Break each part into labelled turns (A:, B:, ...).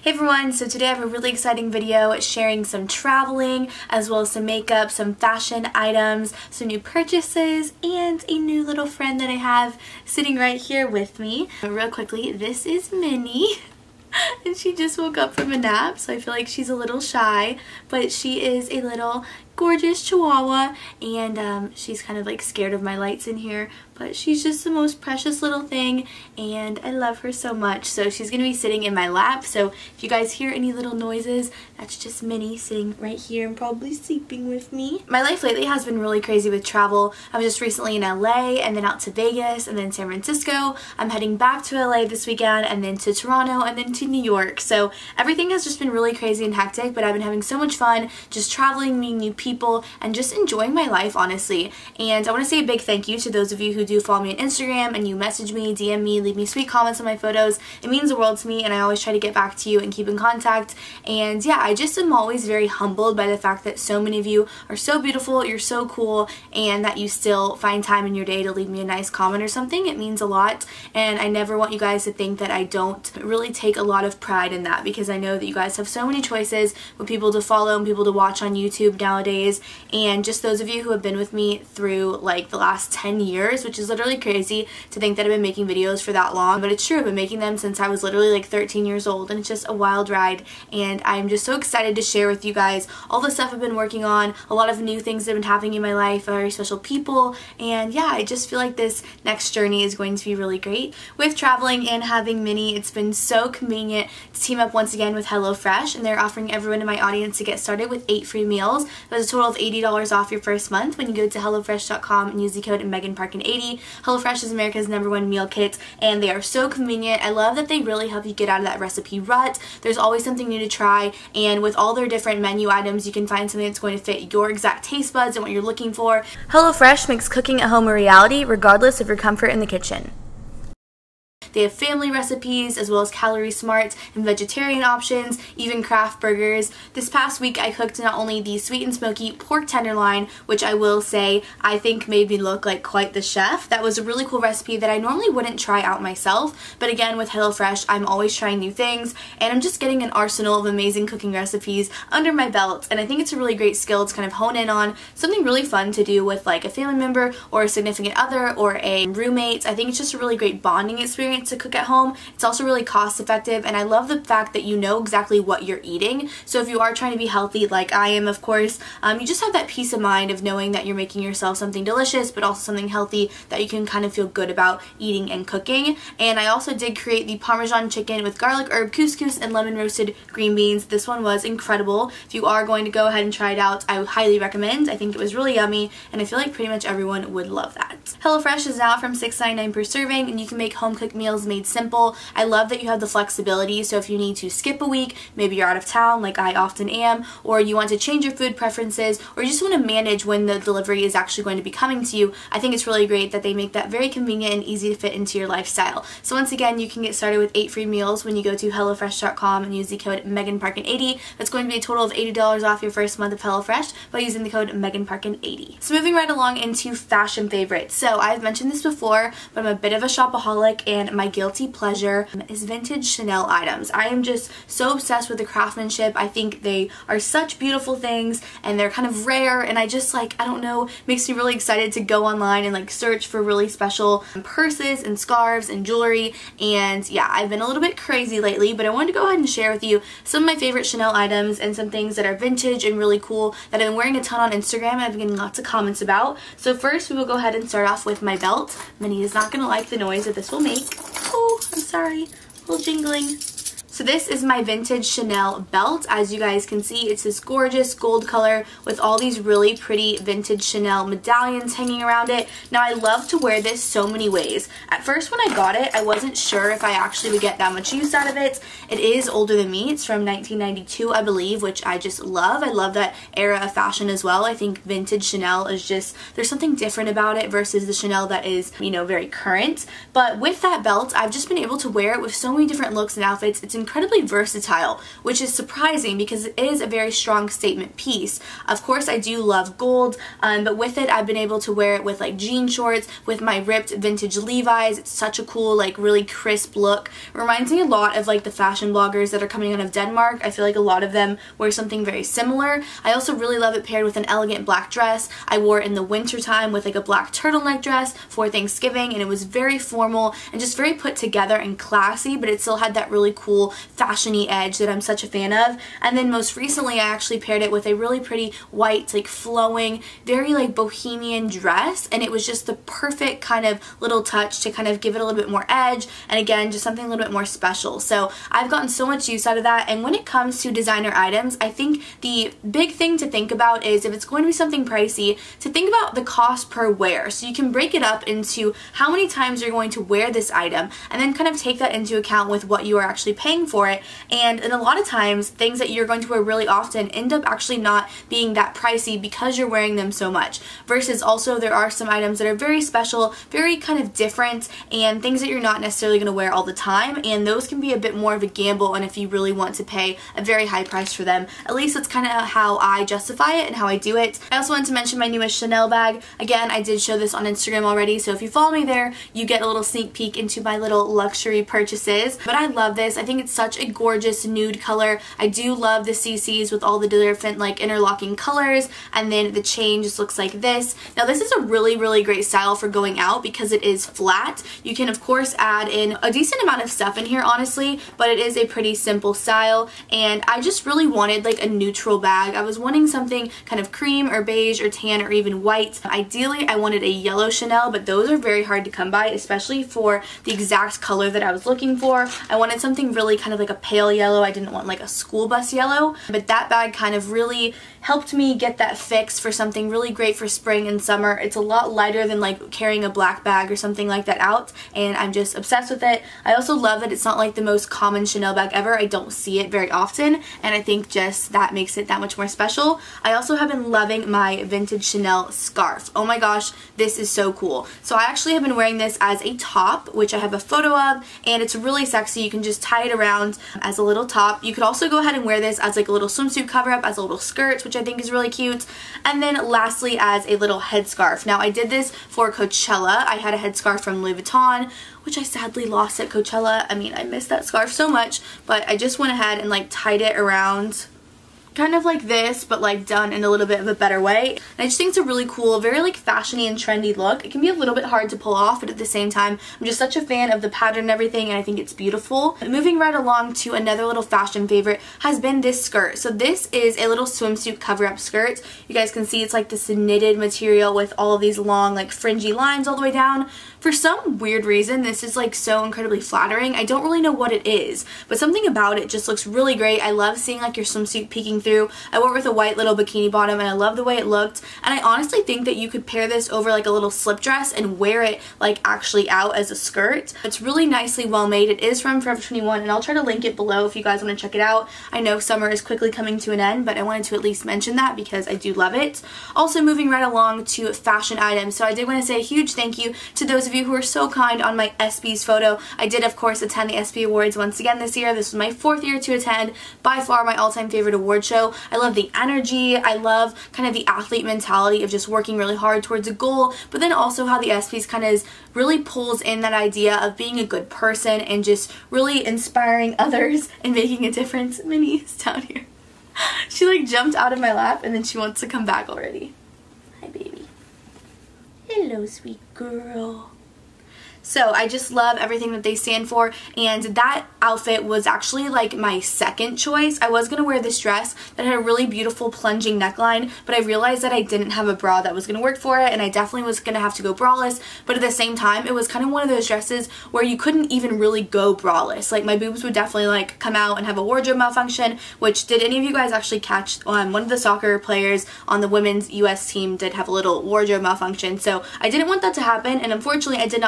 A: Hey everyone, so today I have a really exciting video sharing some traveling as well as some makeup, some fashion items, some new purchases, and a new little friend that I have sitting right here with me. Real quickly, this is Minnie. And she just woke up from a nap, so I feel like she's a little shy, but she is a little gorgeous chihuahua, and she's kind of like scared of my lights in here, but she's just the most precious little thing and I love her so much. So she's gonna be sitting in my lap, so if you guys hear any little noises, that's just Minnie sitting right here and probably sleeping with me. My life lately has been really crazy with travel. I was just recently in LA and then out to Vegas and then San Francisco. I'm heading back to LA this weekend and then to Toronto and then to New York. So everything has just been really crazy and hectic, but I've been having so much fun just traveling, meeting new people, and just enjoying my life, honestly. And I want to say a big thank you to those of you who do follow me on Instagram and you message me, DM me, leave me sweet comments on my photos. It means the world to me, and I always try to get back to you and keep in contact. And yeah, I just am always very humbled by the fact that so many of you are so beautiful, you're so cool, and that you still find time in your day to leave me a nice comment or something. It means a lot, and I never want you guys to think that I don't really take a lot of pride in that, because I know that you guys have so many choices with people to follow and people to watch on YouTube nowadays. And just those of you who have been with me through like the last 10 years, which is literally crazy to think that I've been making videos for that long, but it's true. I've been making them since I was literally like 13 years old, and it's just a wild ride, and I'm just so excited to share with you guys all the stuff I've been working on, a lot of new things that have been happening in my life, very special people, and yeah, I just feel like this next journey is going to be really great. With traveling and having Minnie, it's been so convenient to team up once again with HelloFresh, and they're offering everyone in my audience to get started with 8 free meals. There's a total of $80 off your first month when you go to HelloFresh.com and use the code Parken80. HelloFresh is America's #1 meal kit, and they are so convenient. I love that they really help you get out of that recipe rut. There's always something new to try, and with all their different menu items, you can find something that's going to fit your exact taste buds and what you're looking for. HelloFresh makes cooking at home a reality, regardless of your comfort in the kitchen. They have family recipes as well as calorie smart and vegetarian options, even craft burgers. This past week I cooked not only the sweet and smoky pork tenderloin, which I will say I think made me look like quite the chef. That was a really cool recipe that I normally wouldn't try out myself, but again, with HelloFresh I'm always trying new things, and I'm just getting an arsenal of amazing cooking recipes under my belt, and I think it's a really great skill to kind of hone in on, something really fun to do with like a family member or a significant other or a roommate. I think it's just a really great bonding experience to cook at home. It's also really cost effective, and I love the fact that you know exactly what you're eating. So if you are trying to be healthy like I am, of course, you just have that peace of mind of knowing that you're making yourself something delicious but also something healthy that you can kind of feel good about eating and cooking. And I also did create the Parmesan chicken with garlic herb couscous and lemon roasted green beans. This one was incredible. If you are going to go ahead and try it out, I would highly recommend. I think it was really yummy, and I feel like pretty much everyone would love that. HelloFresh is now from $6.99 per serving, and you can make home cooked meals made simple. I love that you have the flexibility, so if you need to skip a week, maybe you're out of town like I often am, or you want to change your food preferences, or you just want to manage when the delivery is actually going to be coming to you, I think it's really great that they make that very convenient and easy to fit into your lifestyle. So once again, you can get started with 8 free meals when you go to HelloFresh.com and use the code Parken80. That's going to be a total of $80 off your first month of HelloFresh by using the code Parken80. So moving right along into fashion favorites. So I've mentioned this before, but I'm a bit of a shopaholic, and my guilty pleasure is vintage Chanel items. I am just so obsessed with the craftsmanship. I think they are such beautiful things, and they're kind of rare, and I just like, I don't know, makes me really excited to go online and like search for really special purses and scarves and jewelry. And yeah, I've been a little bit crazy lately, but I wanted to go ahead and share with you some of my favorite Chanel items and some things that are vintage and really cool that I've been wearing a ton on Instagram and I've been getting lots of comments about. So first we will go ahead and start off with my belt. Minnie is not going to like the noise that this will make. Oh, I'm sorry, a little jingling. So this is my vintage Chanel belt. As you guys can see, it's this gorgeous gold color with all these really pretty vintage Chanel medallions hanging around it. Now I love to wear this so many ways. At first when I got it, I wasn't sure if I actually would get that much use out of it. It is older than me. It's from 1992, I believe, which I just love. I love that era of fashion as well. I think vintage Chanel is just, there's something different about it versus the Chanel that is, you know, very current. But with that belt, I've just been able to wear it with so many different looks and outfits. It's incredibly versatile, which is surprising because it is a very strong statement piece. Of course, I do love gold, but with it, I've been able to wear it with like jean shorts, with my ripped vintage Levi's. It's such a cool, like really crisp look. It reminds me a lot of like the fashion bloggers that are coming out of Denmark. I feel like a lot of them wear something very similar. I also really love it paired with an elegant black dress. I wore it in the winter time with like a black turtleneck dress for Thanksgiving, and it was very formal and just very put together and classy, but it still had that really cool fashion-y edge that I'm such a fan of. And then most recently, I actually paired it with a really pretty white, like flowing, very like bohemian dress, and it was just the perfect kind of little touch to kind of give it a little bit more edge, and again, just something a little bit more special. So I've gotten so much use out of that. And when it comes to designer items, I think the big thing to think about is if it's going to be something pricey, to think about the cost per wear. So you can break it up into how many times you're going to wear this item, and then kind of take that into account with what you are actually paying for it. And a lot of times, things that you're going to wear really often end up actually not being that pricey because you're wearing them so much. Versus also, there are some items that are very special, very kind of different, and things that you're not necessarily going to wear all the time, and those can be a bit more of a gamble, and if you really want to pay a very high price for them. At least that's kind of how I justify it and how I do it. I also wanted to mention my newest Chanel bag. Again, I did show this on Instagram already, so if you follow me there, you get a little sneak peek into my little luxury purchases. But I love this. I think it's such a gorgeous nude color. I do love the CCs with all the different like interlocking colors, and then the chain just looks like this. Now this is a really great style for going out because it is flat. You can of course add in a decent amount of stuff in here, honestly, but it is a pretty simple style, and I just really wanted like a neutral bag. I was wanting something kind of cream or beige or tan or even white. Ideally, I wanted a yellow Chanel, but those are very hard to come by, especially for the exact color that I was looking for. I wanted something really kind of like a pale yellow. I didn't want like a school bus yellow, but that bag kind of really helped me get that fix for something really great for spring and summer. It's a lot lighter than like carrying a black bag or something like that out, and I'm just obsessed with it. I also love that it's not like the most common Chanel bag ever. I don't see it very often, and I think just that makes it that much more special. I also have been loving my vintage Chanel scarf. Oh my gosh, this is so cool. So I actually have been wearing this as a top, which I have a photo of, and it's really sexy. You can just tie it around as a little top. You could also go ahead and wear this as like a little swimsuit cover up, as a little skirt, which I think is really cute. And then lastly, as a little headscarf. Now I did this for Coachella. I had a headscarf from Louis Vuitton, which I sadly lost at Coachella. I mean, I miss that scarf so much, but I just went ahead and like tied it around kind of like this, but like done in a little bit of a better way. And I just think it's a really cool, very like fashiony and trendy look. It can be a little bit hard to pull off, but at the same time, I'm just such a fan of the pattern and everything, and I think it's beautiful. Moving right along to another little fashion favorite has been this skirt. So this is a little swimsuit cover-up skirt. You guys can see it's like this knitted material with all of these long like fringy lines all the way down. For some weird reason, this is like so incredibly flattering. I don't really know what it is, but something about it just looks really great. I love seeing like your swimsuit peeking through. I wore it with a white little bikini bottom, and I love the way it looked. And I honestly think that you could pair this over like a little slip dress and wear it like actually out as a skirt. It's really nicely well made. It is from Forever 21, and I'll try to link it below if you guys want to check it out. I know summer is quickly coming to an end, but I wanted to at least mention that because I do love it. Also, moving right along to fashion items. So I did want to say a huge thank you to those of you who were so kind on my ESPYs photo. I did of course attend the ESPY Awards once again this year. This was my 4th year to attend. By far my all-time favorite award show. I love the energy. I love kind of the athlete mentality of just working really hard towards a goal, but then also how the ESPYs kind of really pulls in that idea of being a good person and just really inspiring others and making a difference. Minnie's down here. She like jumped out of my lap and then she wants to come back already. Hi baby. Hello sweet girl. So I just love everything that they stand for, and that outfit was actually like my second choice. I was going to wear this dress that had a really beautiful plunging neckline, but I realized that I didn't have a bra that was going to work for it, and I definitely was going to have to go braless, but at the same time it was kind of one of those dresses where you couldn't even really go braless. Like my boobs would definitely like come out and have a wardrobe malfunction, which did any of you guys actually catch one of the soccer players on the women's US team did have a little wardrobe malfunction, so I didn't want that to happen, and unfortunately I did not have this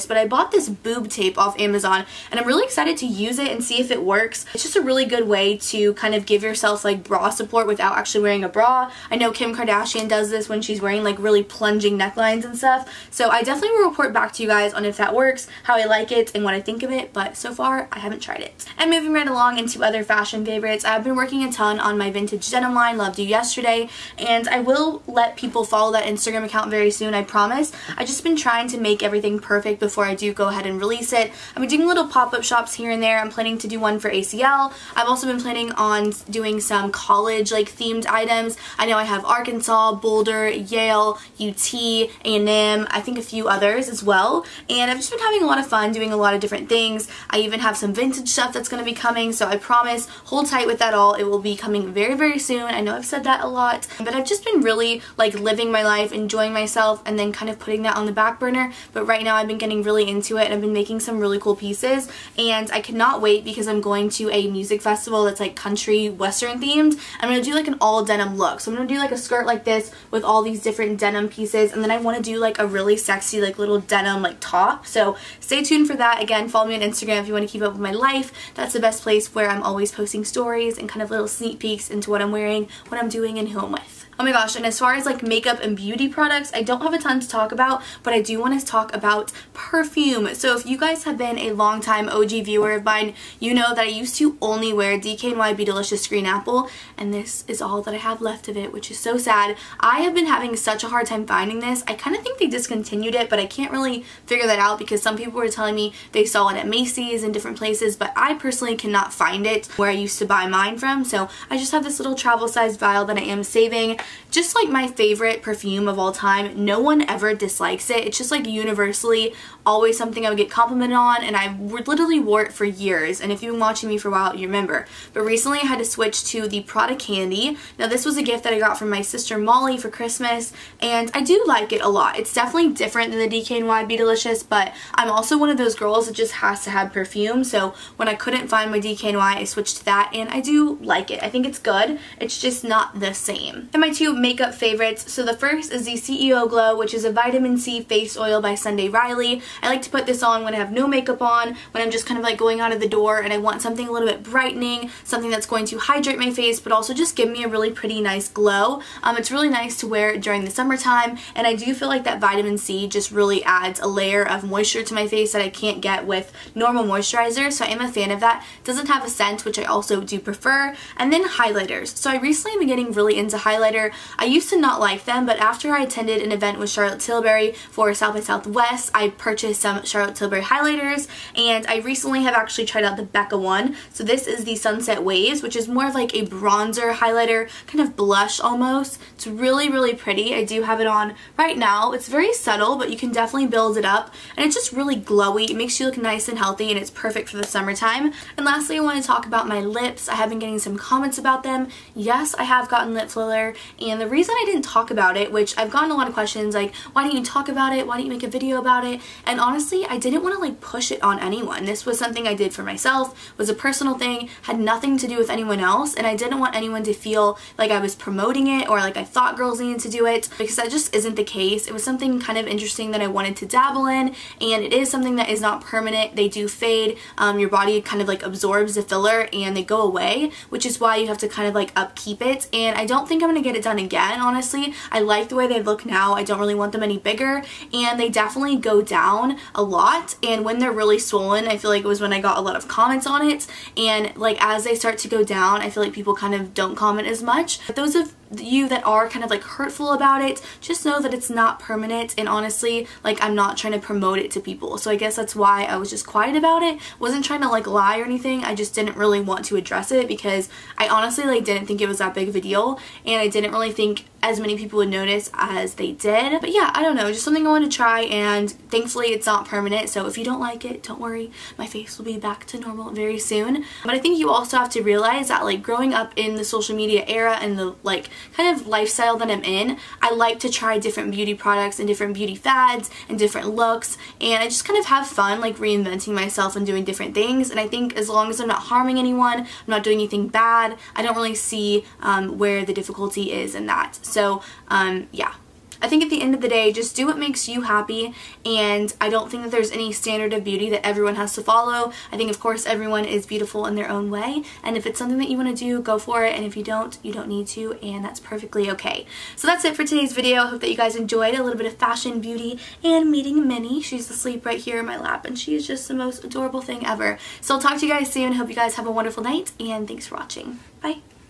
A: this, but I bought this boob tape off Amazon and I'm really excited to use it and see if it works. It's just a really good way to kind of give yourself like bra support without actually wearing a bra. I know Kim Kardashian does this when she's wearing like really plunging necklines and stuff, so I definitely will report back to you guys on if that works, how I like it, and what I think of it, but so far I haven't tried it. And moving right along into other fashion favorites, I've been working a ton on my vintage denim line, Loved You Yesterday, and I will let people follow that Instagram account very soon, I promise. I've just been trying to make everything perfect before I do go ahead and release it. I've been doing little pop-up shops here and there. I'm planning to do one for ACL. I've also been planning on doing some college like themed items. I know I have Arkansas, Boulder, Yale, UT, A&M, I think a few others as well, and I've just been having a lot of fun doing a lot of different things. I even have some vintage stuff that's going to be coming, so I promise, hold tight with that all. It will be coming very, very soon. I know I've said that a lot, but I've just been really like living my life, enjoying myself, and then kind of putting that on the back burner. But right now I've been getting really into it and I've been making some really cool pieces, and I cannot wait because I'm going to a music festival that's like country western themed. I'm going to do like an all denim look, so I'm going to do like a skirt like this with all these different denim pieces, and then I want to do like a really sexy like little denim like top. So stay tuned for that. Again, follow me on Instagram if you want to keep up with my life. That's the best place where I'm always posting stories and kind of little sneak peeks into what I'm wearing, what I'm doing, and who I'm with. Oh my gosh, and as far as like makeup and beauty products, I don't have a ton to talk about, but I do want to talk about perfume. So if you guys have been a long time OG viewer of mine, you know that I used to only wear DKNY Be Delicious Green Apple, and this is all that I have left of it, which is so sad. I have been having such a hard time finding this. I kind of think they discontinued it, but I can't really figure that out because some people were telling me they saw it at Macy's and different places, but I personally cannot find it where I used to buy mine from. So I just have this little travel size vial that I am saving. Just like my favorite perfume of all time. No one ever dislikes it. It's just like universally always something I would get complimented on, and I literally wore it for years, and if you've been watching me for a while you remember. But recently I had to switch to the Prada Candy. Now this was a gift that I got from my sister Molly for Christmas, and I do like it a lot. It's definitely different than the DKNY Be Delicious, but I'm also one of those girls that just has to have perfume, so when I couldn't find my DKNY I switched to that, and I do like it. I think it's good. It's just not the same. And my two makeup favorites. So the first is the CEO Glow, which is a vitamin C face oil by Sunday Riley. I like to put this on when I have no makeup on, when I'm just kind of like going out of the door and I want something a little bit brightening, something that's going to hydrate my face but also just give me a really pretty nice glow. It's really nice to wear during the summertime, and I do feel like that vitamin C just really adds a layer of moisture to my face that I can't get with normal moisturizer, so I am a fan of that. It doesn't have a scent, which I also do prefer. And then highlighters. So I recently have been getting really into highlighter. I used to not like them, but after I attended an event with Charlotte Tilbury for South by Southwest, I purchased some Charlotte Tilbury highlighters, and I recently have actually tried out the Becca one. So this is the Sunset Waves, which is more of like a bronzer highlighter, kind of blush almost. It's really, really pretty. I do have it on right now. It's very subtle, but you can definitely build it up, and it's just really glowy. It makes you look nice and healthy, and it's perfect for the summertime. And lastly, I want to talk about my lips. I have been getting some comments about them. Yes, I have gotten lip filler, and the reason I didn't talk about it, which I've gotten a lot of questions like, why didn't you talk about it? Why didn't you make a video about it? And honestly, I didn't want to like push it on anyone. This was something I did for myself, was a personal thing, had nothing to do with anyone else, and I didn't want anyone to feel like I was promoting it or like I thought girls needed to do it, because that just isn't the case. It was something kind of interesting that I wanted to dabble in, and it is something that is not permanent. They do fade. Your body kind of like absorbs the filler and they go away, which is why you have to kind of like upkeep it, and I don't think I'm going to get it done again, honestly. I like the way they look now. I don't really want them any bigger, and they definitely go down a lot, and when they're really swollen, I feel like it was when I got a lot of comments on it, and like as they start to go down, I feel like people kind of don't comment as much. But those of you that are kind of like hurtful about it, just know that it's not permanent, and honestly, like I'm not trying to promote it to people, so I guess that's why I was just quiet about it. Wasn't trying to like lie or anything. I just didn't really want to address it because I honestly like didn't think it was that big of a deal, and I didn't really think as many people would notice as they did. But yeah, I don't know, just something I wanted to try, and thankfully it's not permanent, so if you don't like it, don't worry, my face will be back to normal very soon. But I think you also have to realize that like growing up in the social media era and the like kind of lifestyle that I'm in, I like to try different beauty products and different beauty fads and different looks, and I just kind of have fun like reinventing myself and doing different things. And I think as long as I'm not harming anyone, I'm not doing anything bad, I don't really see where the difficulty is in that. So yeah. I think at the end of the day, just do what makes you happy, and I don't think that there's any standard of beauty that everyone has to follow. I think of course everyone is beautiful in their own way, and if it's something that you want to do, go for it, and if you don't need to, and that's perfectly okay. So that's it for today's video. I hope that you guys enjoyed a little bit of fashion, beauty, and meeting Minnie. She's asleep right here in my lap, and she is just the most adorable thing ever. So I'll talk to you guys soon. Hope you guys have a wonderful night, and thanks for watching. Bye.